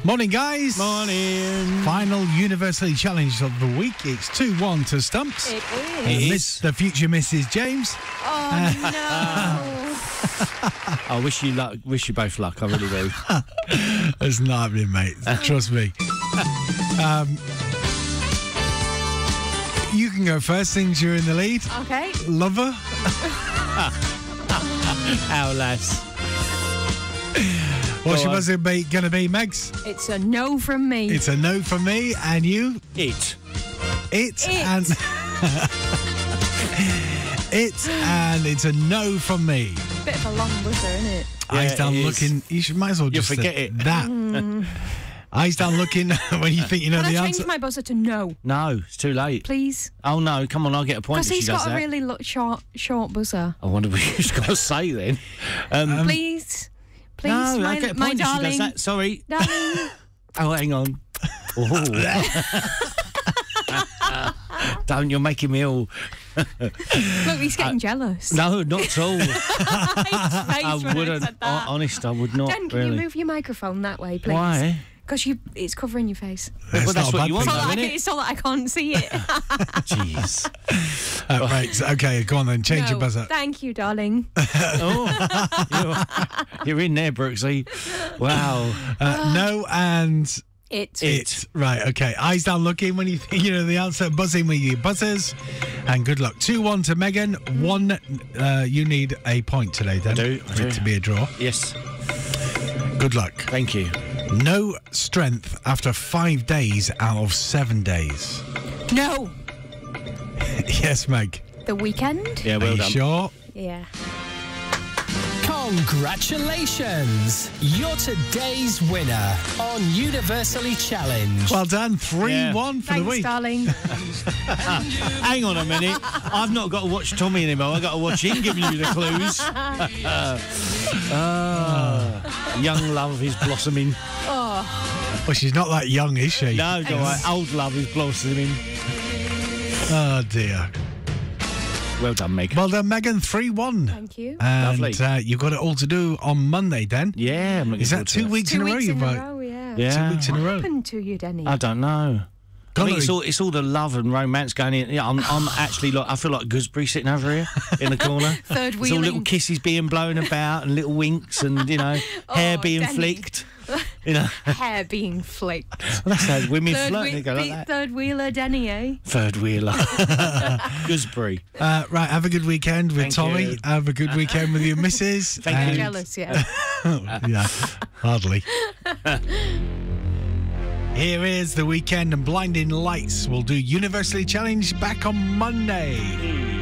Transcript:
Morning, guys. Morning. Final Universally Challenge of the week. It's 2-1 to Stumps. It is. The future Mrs. James. Oh, no. I wish you luck. Wish you both luck. I really do. It's not happening, mate. Trust me. You can go first, since you're in the lead. Okay. Lover. Our lass. What's your buzzer going to be, Megs? It's a no from me. It's a no from me. And you? It. And... and it's a no from me. Bit of a long buzzer, isn't it? Yeah, Eyes down it looking. You might as well just forget it. That. Eyes down looking when you think you know Can the I answer. change my buzzer to no, No, it's too late. please? Oh no, come on, I'll get a point Because if she he's does got a that. really short buzzer. I wonder what you've got to say then. Please, no, my, I'll get a my point if she does darling. that. Sorry. Darling. Oh, hang on. Don't, you're making me all... Look, he's getting jealous. No, not at all. His face I when wouldn't. said that. Honest, I would not. Dan, can really. you move your microphone that way, please? Why? Because it's covering your face. Well, that's not a what bad you want, thing. though, isn't it? It's so that I can't see it. Jeez. Right, so, okay, go on then. Change your No, buzzer. Thank you, darling. Oh, you're in there, Brooksy. Wow. No and... It. Right, okay. Eyes down looking when you think you know the answer. Buzzing with your buzzers. And good luck. 2-1 to Megan. 1, you need a point today, then. I do. For it to be a draw. Yes. Good luck. Thank you. No strength after 5 days out of 7 days. No. Yes, Meg. The weekend? Yeah, well Are you done. sure? Yeah. Congratulations! You're today's winner on Universally Challenge. Well done. 3-1 for the Thanks, week. darling. Hang on a minute. I've not got to watch Tommy anymore. I've got to watch him giving you the clues. Young love is blossoming. Oh, Well, she's not that young, is she? No, it's all right. Old love is blossoming. Oh, dear. Well done, Meg. Well done, Megan. 3-1. thank you. And Lovely. you've got it all to do on Monday, then. Yeah, I'm looking Is that forward to 2 it. weeks 2 in a row? weeks You've in a got row, yeah. Yeah. 2 weeks in a What row. happened to you, Denny? I don't know. I Golly. think it's all the love and romance going in. Yeah, I'm actually like, I feel like Gooseberry sitting over here in the corner. Third There's all little wheeling. kisses being blown about and little winks and, hair being Denny. flicked. Hair being flicked. That's how women flirt. They go like that. Third wheeler, Denny, eh? Third wheeler. Gooseberry. Right, have a good weekend with Thank Tommy. you. Have a good weekend with your missus. Thank I'm you. jealous, yeah. Yeah, hardly. Here is The Weekend and Blinding Lights. We'll do Universally Challenge back on Monday.